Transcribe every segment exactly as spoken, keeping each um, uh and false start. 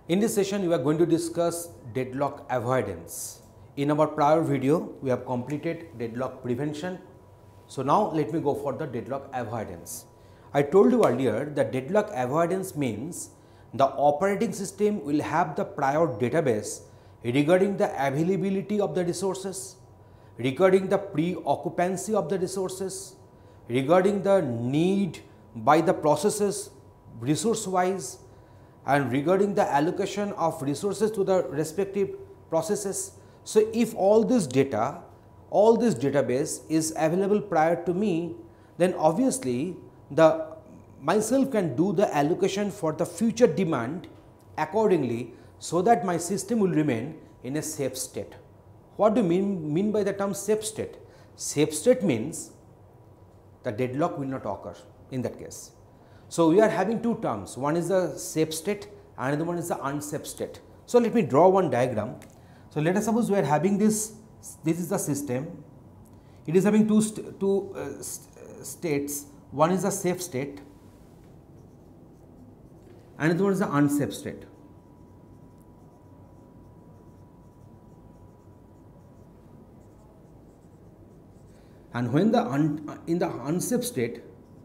In this session, we are going to discuss deadlock avoidance. In our prior video, we have completed deadlock prevention. So now let me go for the deadlock avoidance. I told you earlier that deadlock avoidance means the operating system will have the prior database regarding the availability of the resources, regarding the pre-occupancy of the resources, regarding the need by the processes resource wise, and regarding the allocation of resources to the respective processes. So if all this data, all this database is available prior to me, then obviously the myself can do the allocation for the future demand accordingly, so that my system will remain in a safe state. What do you mean, mean by the term safe state? Safe state means the deadlock will not occur in that case. So we are having two terms, one is the safe state, another one is the unsafe state. So let me draw one diagram. So let us suppose we are having this, this is the system, it is having two, st two uh, st states, one is the safe state, another one is the unsafe state. And when the un in the unsafe state,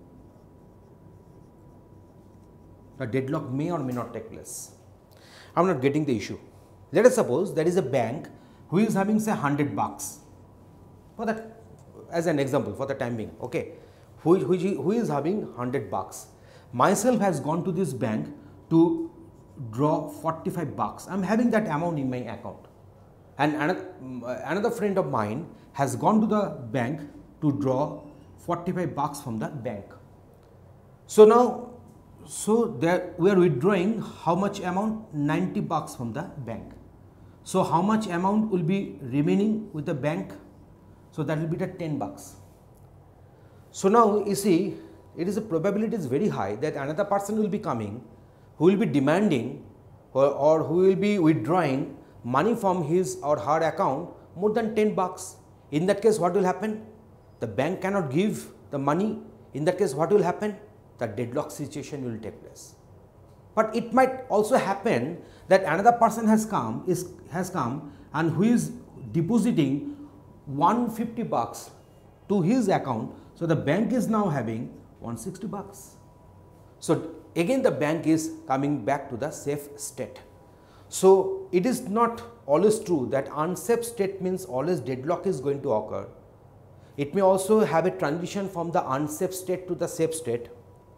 the deadlock may or may not take place. I am not getting the issue. Let us suppose there is a bank who is having say one hundred bucks, for that as an example for the time being, okay, who, who, who is having one hundred bucks. Myself has gone to this bank to draw forty-five bucks. I am having that amount in my account, and another, another friend of mine has gone to the bank to draw forty-five bucks from the bank. So now, so there we are withdrawing how much amount? ninety bucks from the bank. So how much amount will be remaining with the bank? So that will be the ten bucks. So now you see, it is a probability is very high that another person will be coming who will be demanding or, or who will be withdrawing money from his or her account more than ten bucks. In that case, what will happen? The bank cannot give the money. In that case, what will happen? The deadlock situation will take place. But it might also happen that another person has come is has come and who is depositing one hundred fifty bucks to his account. So the bank is now having one hundred sixty bucks. So again the bank is coming back to the safe state. So it is not always true that unsafe state means always deadlock is going to occur. It may also have a transition from the unsafe state to the safe state.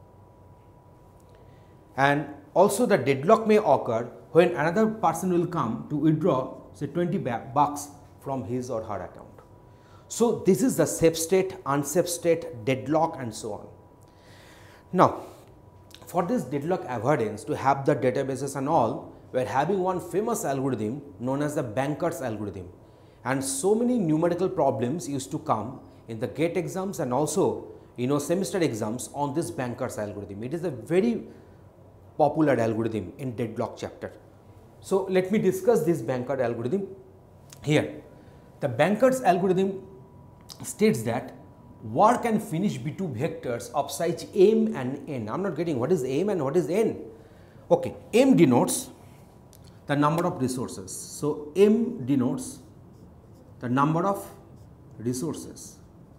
And also the deadlock may occur when another person will come to withdraw say twenty bucks from his or her account. So this is the safe state, unsafe state, deadlock and so on. Now for this deadlock avoidance, to have the databases and all, we are having one famous algorithm known as the banker's algorithm. And so many numerical problems used to come in the GATE exams and also you know semester exams on this banker's algorithm. It is a very popular algorithm in deadlock chapter. So let me discuss this banker algorithm here. The banker's algorithm states that work and finish be two vectors of size m and n. I am not getting what is m and what is n. Okay, m denotes the number of resources. So m denotes the number of resources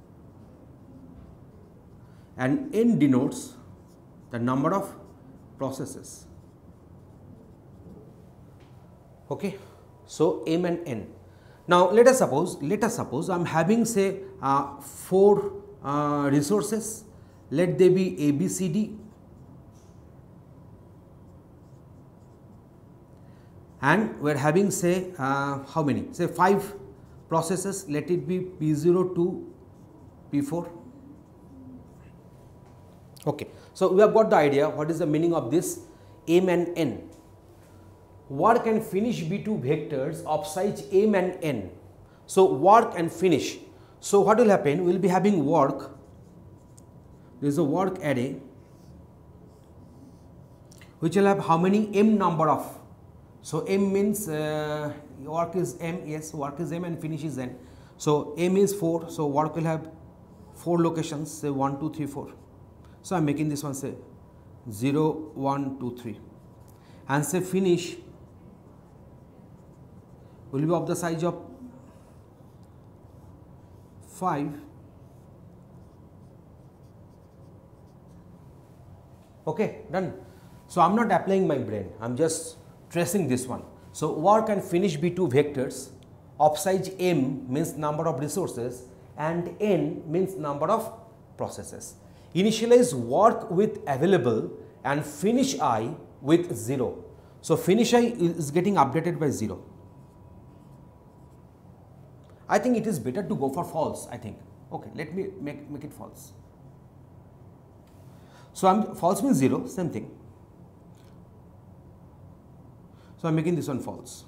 and n denotes the number of processes. Okay, so m and n. Now let us suppose, let us suppose I am having say uh, four uh, resources. Let they be A, B, C, D, and we are having say uh, how many? Say five processes. Let it be P zero to P four. Okay, so we have got the idea what is the meaning of this m and n. Work and finish be two vectors of size m and n. So work and finish. So what will happen? We will be having work. There is a work array which will have how many m number of. So m means uh, work is m, yes, work is m and finish is n. So m is four. So work will have four locations, say one, two, three, four. So I am making this one say zero, one, two, three, and say finish will be of the size of five. Okay, done. So I'm not applying my brain, I'm just tracing this one. So work and finish be two vectors. Of size m means number of resources and n means number of processes. Initialize work with available and finish I with zero. So finish I is getting updated by zero. I think it is better to go for false, I think. Okay, let me make, make it false. So I'm false means zero, same thing. So I'm making this one false.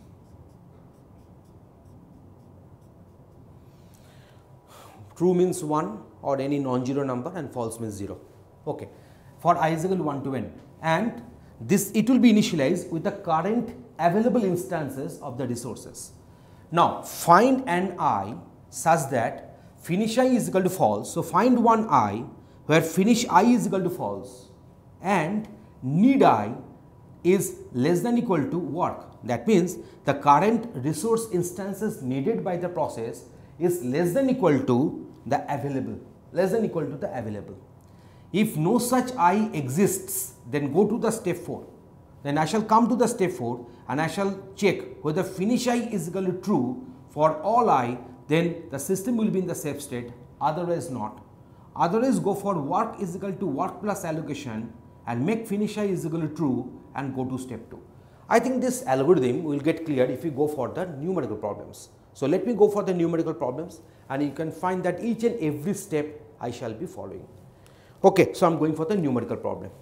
True means one or any non-zero number and false means zero. Okay. For I is equal to one to n, and this it will be initialized with the current available instances of the resources. Now find an I such that finish I is equal to false. So find one I where finish I is equal to false and need I is less than equal to work. That means the current resource instances needed by the process is less than equal to the available, less than equal to the available. If no such I exists, then go to the step four. Then I shall come to the step four and I shall check whether finish I is equal to true for all I, then the system will be in the safe state, otherwise not. Otherwise go for work is equal to work plus allocation and make finish I is equal to true and go to step two. I think this algorithm will get clear if we go for the numerical problems. So let me go for the numerical problems and you can find that each and every step I shall be following. Okay, so I am going for the numerical problem.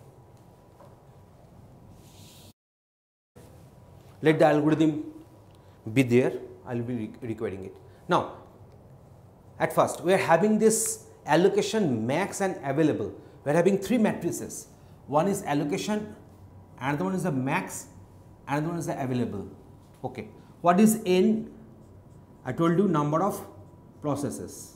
Let the algorithm be there, I will be requiring it. Now, at first we are having this allocation, max and available. We are having three matrices. One is allocation, another one is the max, another one is the available. Okay, what is n? I told you number of processes.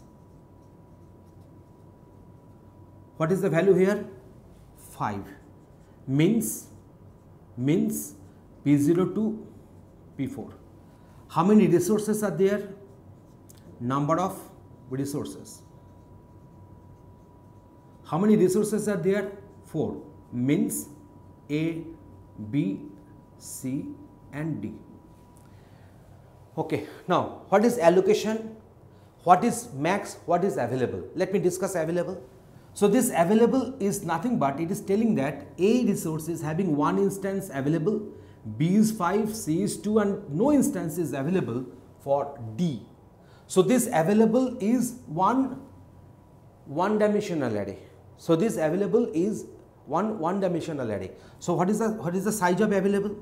What is the value here? five. Means, means P zero to P four. How many resources are there? Number of resources. How many resources are there? four. Means A, B, C and D. Okay, now what is allocation? What is max? What is available? Let me discuss available. So this available is nothing but it is telling that A resource is having one instance available, B is five, C is two and no instance is available for D. So this available is one one dimensional array. So this available is one one dimensional array. So what is the what is the size of available?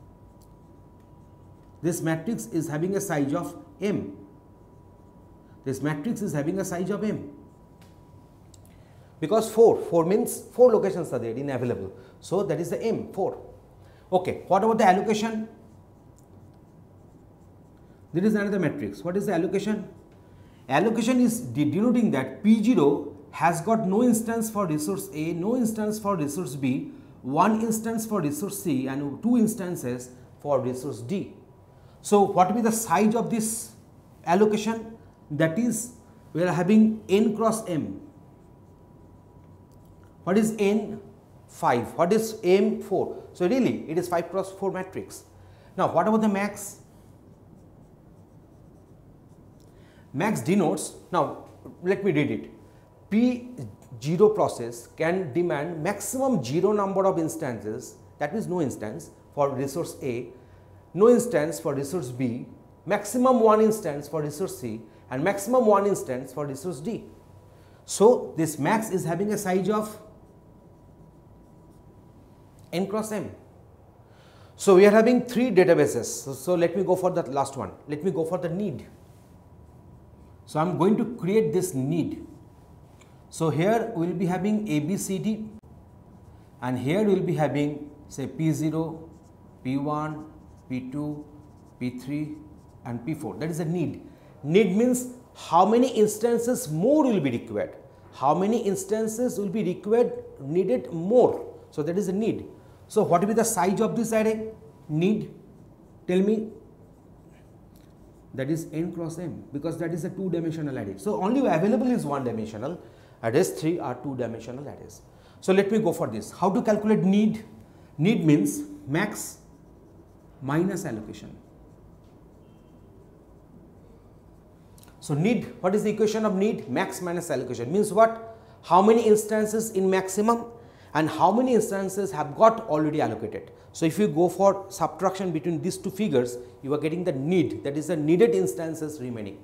This matrix is having a size of M. This matrix is having a size of M. Because four, four means four locations are there in available. So that is the M, four. Okay, what about the allocation? There is another matrix. What is the allocation? Allocation is denoting that P zero has got no instance for resource A, no instance for resource B, one instance for resource C and two instances for resource D. So what will be the size of this allocation? That is, we are having n cross m. What is n? five. What is m? four. So really it is five cross four matrix. Now what about the max? Max denotes, now let me read it. P zero process can demand maximum zero number of instances, that means no instance for resource A, no instance for resource B, maximum one instance for resource C and maximum one instance for resource D. So this max is having a size of n cross m. So we are having three databases. So, so let me go for the last one. Let me go for the need. So I am going to create this need. So here we will be having A, B, C, D and here we will be having say P zero, P one, P two, P three and P four. That is a need. Need means how many instances more will be required. How many instances will be required, needed more. So that is a need. So what will be the size of this array? Need, tell me. that is n cross m, because that is a two dimensional array. So only available is one dimensional, and rest three are two dimensional arrays. So let me go for this. How to calculate need? Need means max minus allocation. So need, what is the equation of need? Max minus allocation means what? How many instances in maximum and how many instances have got already allocated. So if you go for subtraction between these two figures, you are getting the need, that is the needed instances remaining.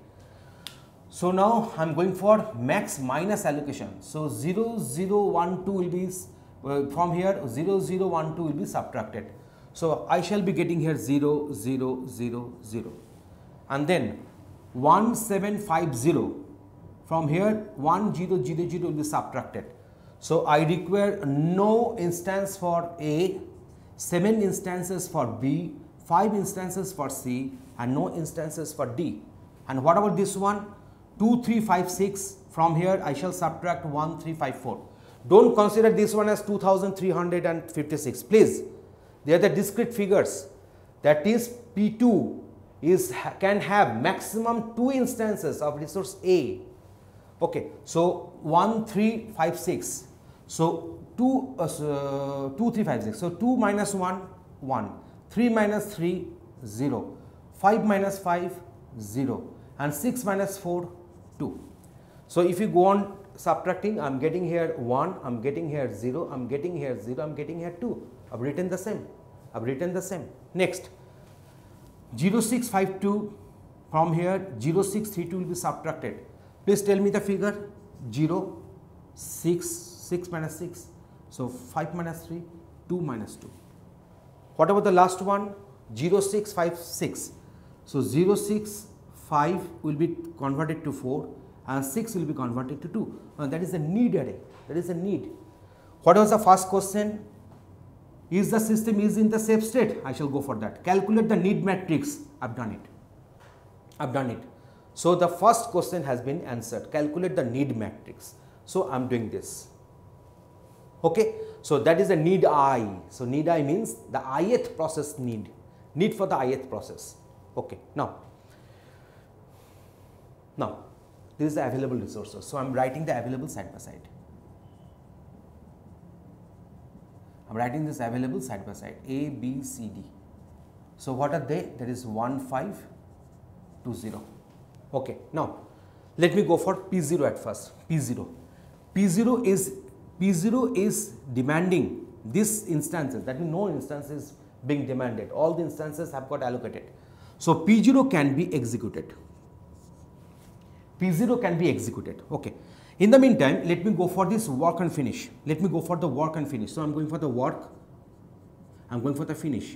So now I am going for max minus allocation. So zero, zero, one, two will be uh, from here zero, zero, one, two will be subtracted. So I shall be getting here zero, zero, zero, zero, and then one seven five zero, from here one zero zero zero will be subtracted. So I require no instance for A, seven instances for B, five instances for C, and no instances for D. And what about this one? two three five six, from here I shall subtract one three five four. Don't consider this one as two thousand three hundred fifty-six, please. They are the discrete figures, that is P two is can have maximum two instances of resource A. Okay, so one three five six, so two uh, so two three five six, so two minus one, one, three minus three, zero, five minus five, zero, and six minus four, two. So if you go on subtracting, I am getting here one, I am getting here zero, I am getting here zero, I am getting here two. I have written the same, I have written the same. Next, zero six five two, from here zero six three two will be subtracted. Please tell me the figure. Zero, six, six minus six, so five minus three, two minus two. What about the last one? zero six five six, so zero six five will be converted to four and six will be converted to two. Now that is the need array, that is the need. What was the first question? Is the system is in the safe state? I shall go for that. Calculate the need matrix. I have done it. I have done it. So the first question has been answered. Calculate the need matrix. So I am doing this. Okay. So that is the need I. So need I means the ith process need. Need for the ith process. Okay. Now, now this is the available resources. So I am writing the available side by side. I am writing this available side by side, A, B, C, D. So what are they? That is one five two zero. Okay. Now let me go for P zero at first. P zero. P zero is P zero is demanding these instances. That means no instance is being demanded. All the instances have got allocated. So P zero can be executed. P zero can be executed. Okay. In the meantime, let me go for this work and finish. Let me go for the work and finish. So I am going for the work. I am going for the finish.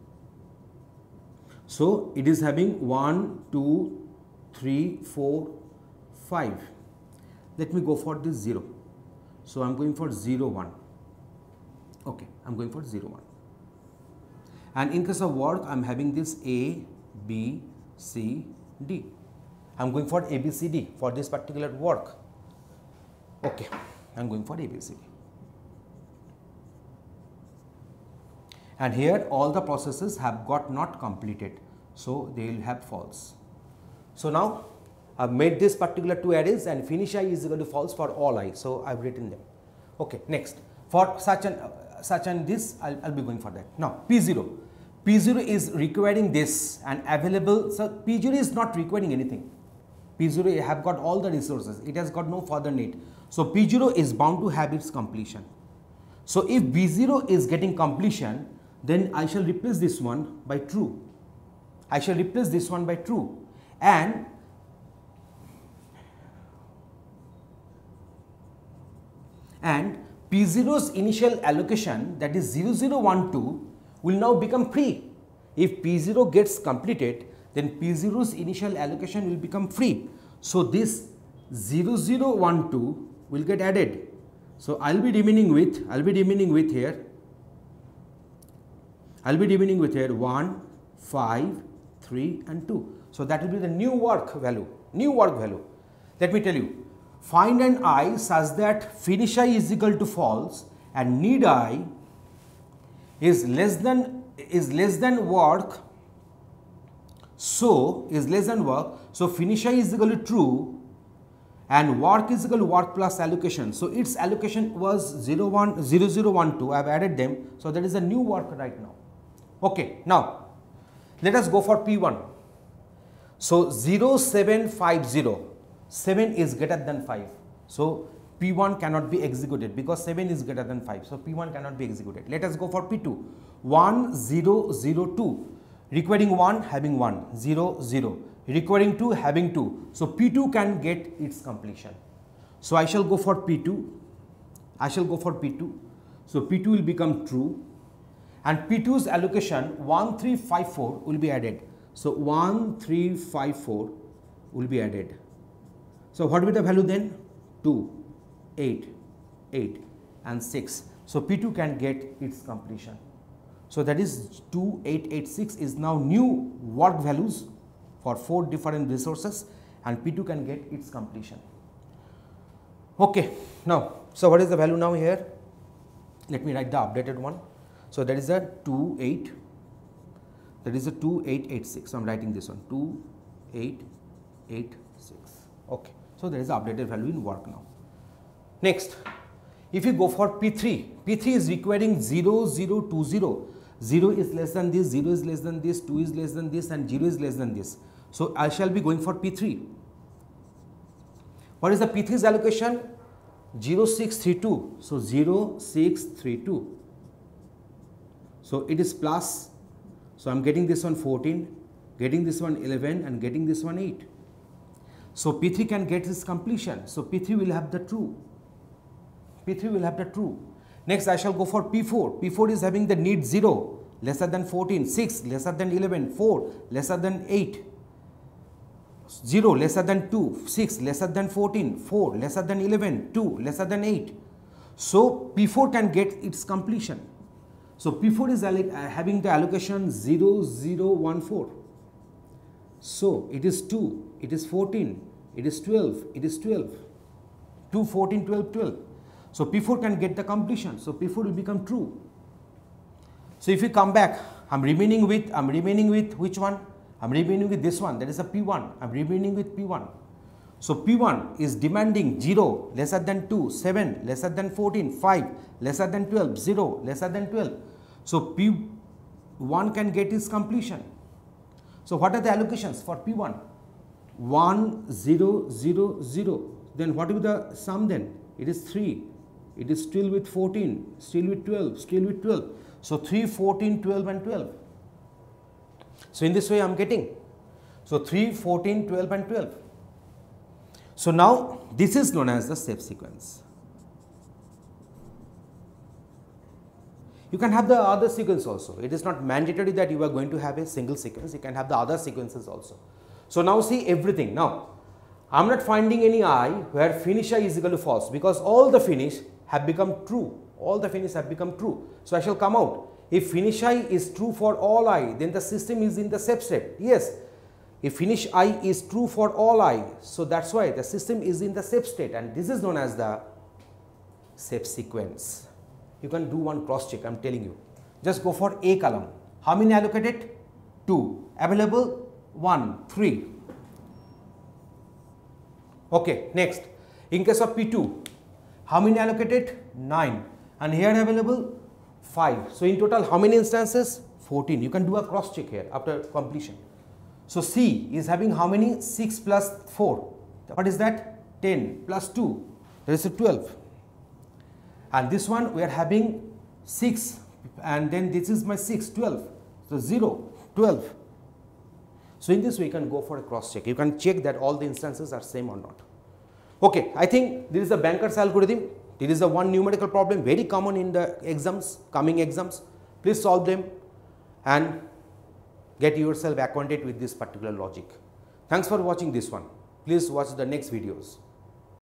So it is having one, two, three, four, five. Let me go for this zero. So I am going for zero, one. Okay, I am going for zero, one. And in case of work, I am having this A, B, C, D. I am going for A, B, C, D for this particular work. Okay, I am going for A, B, C, D. And here all the processes have got not completed, so they will have false. So now I have made this particular two arrays and finish I is equal to false for all I. So I have written them. Okay, next for such and uh, such and this I will be going for that. Now P zero. P zero is requiring this and available. So P zero is not requiring anything. P zero have got all the resources. It has got no further need. So P zero is bound to have its completion. So if B zero is getting completion, then I shall replace this one by true. I shall replace this one by true, and and P zero's initial allocation, that is zero zero one two, will now become free. If P zero gets completed, then P zero's initial allocation will become free. So this zero zero one two will get added. So I will be remaining with, I will be remaining with here, I will be remaining with here one, five, three and two. So that will be the new work value, new work value. Let me tell you, find an I such that finish I is equal to false and need I is less than, is less than work So is less than work. So finish I is equal to true and work is equal to work plus allocation. So its allocation was zero one zero zero one two. I have added them. So that is a new work right now. Okay, now let us go for P one. So zero seven five zero, seven is greater than five. So P one cannot be executed because seven is greater than five. So P one cannot be executed. Let us go for P two. one zero zero two, requiring one, having one, zero zero, requiring two, having two. So P two can get its completion. So I shall go for P two. I shall go for P two. So P two will become true and P two's allocation one three five four will be added. So one three five four will be added. So what will be the value then? two, eight, eight and six. So P two can get its completion. So that is two eight eight six is now new work values for four different resources and P two can get its completion. Okay, now, so what is the value now here? Let me write the updated one. So that is a two eight, that is a two eight eight six. So I am writing this one, two eight eight six. Okay, so there is the updated value in work now. Next, if you go for P three, P three is requiring zero zero two zero. zero is less than this, zero is less than this, two is less than this and zero is less than this. So I shall be going for P three. What is the P three's allocation? zero six three two. So zero six three two. So it is plus. So I am getting this one fourteen, getting this one eleven and getting this one eight. So P three can get this completion. So P three will have the true. P three will have the true. Next I shall go for P four. P four is having the need zero, lesser than fourteen, six, lesser than eleven, four, lesser than eight, zero, lesser than two, six, lesser than fourteen, four, lesser than eleven, two, lesser than eight. So P four can get its completion. So P four is having the allocation zero zero one four. So it is two, it is fourteen, it is twelve, it is twelve, two, fourteen, twelve, twelve. So P four can get the completion. So P four will become true. So if you come back, I'm remaining with, I'm remaining with which one? I'm remaining with this one, that is a P one. I'm remaining with P one. So P one is demanding zero, lesser than two, seven, lesser than fourteen, five, lesser than twelve, zero, lesser than twelve. So P one can get its completion. So what are the allocations for P one? one, zero, zero, zero. Then what will be the sum then? It is three. It is still with fourteen, still with twelve, still with twelve. So three, fourteen, twelve and twelve. So in this way I am getting. So three, fourteen, twelve and twelve. So now this is known as the step sequence. You can have the other sequence also. It is not mandatory that you are going to have a single sequence. You can have the other sequences also. So now see everything. Now I am not finding any I where finish I is equal to false because all the finish have become true. All the finish have become true. So I shall come out. If finish I is true for all I, then the system is in the step state. Yes. If finish I is true for all I, so that's why the system is in the step state and this is known as the step sequence. You can do one cross check, I am telling you. Just go for A column. How many allocated? two. Available? one, three. Okay, next. In case of P two, how many allocated? nine. And here available? five. So in total, how many instances? fourteen. You can do a cross check here after completion. So C is having how many? six plus four. What is that? ten plus two. There is a twelve. And this one we are having six. And then this is my six, twelve. So zero, twelve. So in this way you can go for a cross check. You can check that all the instances are same or not. Okay, I think this is the banker's algorithm. There is a one numerical problem very common in the exams, coming exams. Please solve them and get yourself acquainted with this particular logic. Thanks for watching this one. Please watch the next videos.